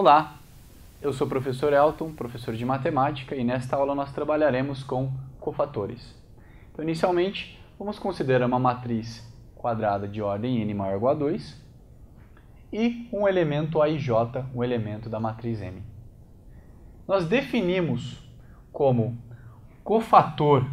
Olá, eu sou o professor Elton, professor de matemática, e nesta aula nós trabalharemos com cofatores. Então, inicialmente, vamos considerar uma matriz quadrada de ordem n maior ou igual a 2 e um elemento aij, um elemento da matriz M. Nós definimos como cofator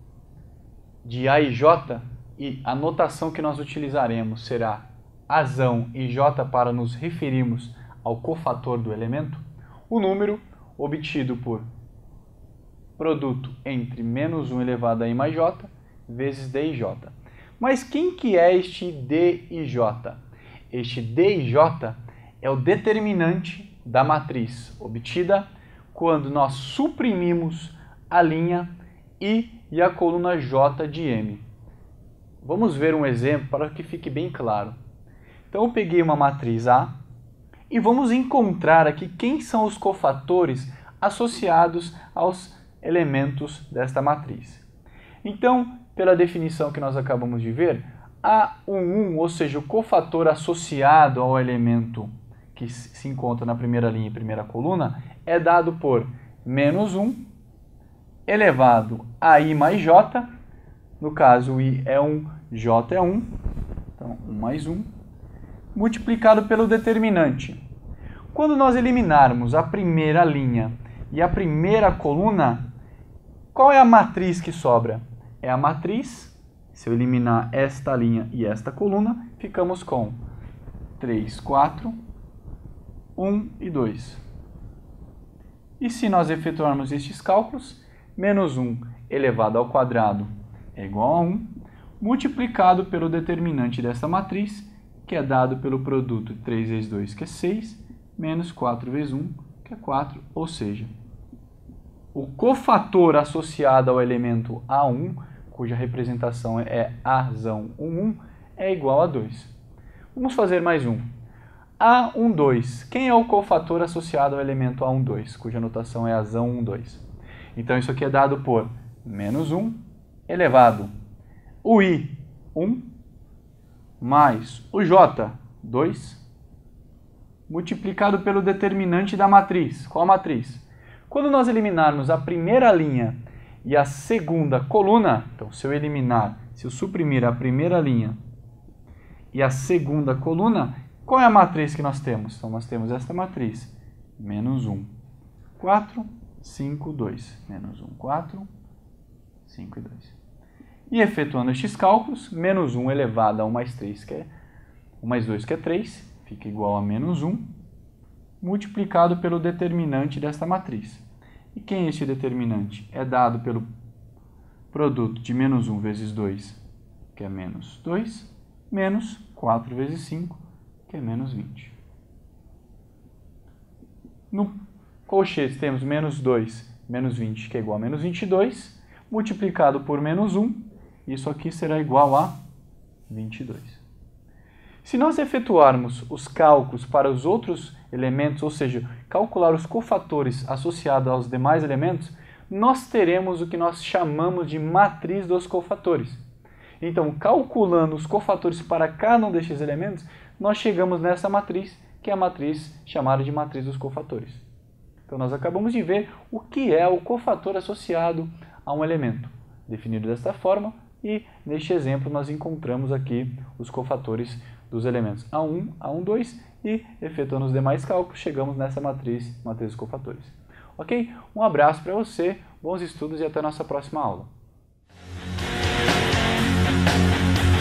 de aij e a notação que nós utilizaremos será azão e j para nos referirmos ao cofator do elemento, o número obtido por produto entre menos 1 elevado a i mais j vezes d e j. Mas quem que é este d e j? Este d e j é o determinante da matriz obtida quando nós suprimimos a linha I e a coluna J de M. Vamos ver um exemplo para que fique bem claro. Então eu peguei uma matriz A e vamos encontrar aqui quem são os cofatores associados aos elementos desta matriz. Então, pela definição que nós acabamos de ver, A11, ou seja, o cofator associado ao elemento que se encontra na primeira linha e primeira coluna, é dado por menos 1 elevado a i mais j, no caso i é 1, j é 1, então 1 mais 1, multiplicado pelo determinante. Quando nós eliminarmos a primeira linha e a primeira coluna, qual é a matriz que sobra? É a matriz, se eu eliminar esta linha e esta coluna, ficamos com 3, 4, 1 e 2. E se nós efetuarmos estes cálculos, menos 1 elevado ao quadrado é igual a 1, multiplicado pelo determinante desta matriz, que é dado pelo produto 3 vezes 2, que é 6, menos 4 vezes 1, que é 4, ou seja, o cofator associado ao elemento A1, cuja representação é Azão 11, é igual a 2. Vamos fazer mais um. A12. Quem é o cofator associado ao elemento A12, cuja notação é Azão 12? Então, isso aqui é dado por menos 1 elevado o I, 1, mais o J, 2, multiplicado pelo determinante da matriz. Qual a matriz? Quando nós eliminarmos a primeira linha e a segunda coluna, então se eu suprimir a primeira linha e a segunda coluna, qual é a matriz que nós temos? Então nós temos esta matriz, menos 1, 4, 5, 2, menos 1, 4, 5 e 2. E efetuando estes cálculos, menos 1 elevado a 1 mais 3, que é 1 mais 2, que é 3, fica igual a menos 1, multiplicado pelo determinante desta matriz. E quem é este determinante? É dado pelo produto de menos 1 vezes 2, que é menos 2, menos 4 vezes 5, que é menos 20. No colchete temos menos 2, menos 20, que é igual a menos 22, multiplicado por menos 1, isso aqui será igual a 22. Se nós efetuarmos os cálculos para os outros elementos, ou seja, calcular os cofatores associados aos demais elementos, nós teremos o que nós chamamos de matriz dos cofatores. Então, calculando os cofatores para cada um destes elementos, nós chegamos nessa matriz, que é a matriz chamada de matriz dos cofatores. Então, nós acabamos de ver o que é o cofator associado a um elemento, definido desta forma, e neste exemplo nós encontramos aqui os cofatores dos elementos A1, A12 e, efetuando os demais cálculos, chegamos nessa matriz dos cofatores. Ok? Um abraço para você, bons estudos e até a nossa próxima aula.